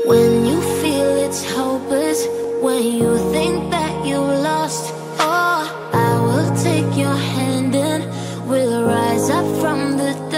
When you feel it's hopeless, when you think that you lost, oh, I will take your hand and we'll rise up from the